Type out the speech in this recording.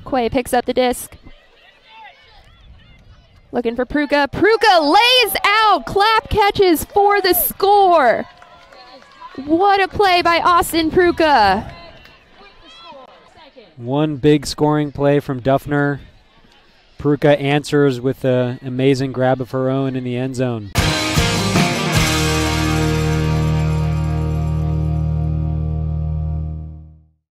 Quay picks up the disc. Looking for Prucha. Prucha lays out. Clap catches for the score. What a play by Austin Prucha. One big scoring play from Duffner. Prucha answers with an amazing grab of her own in the end zone.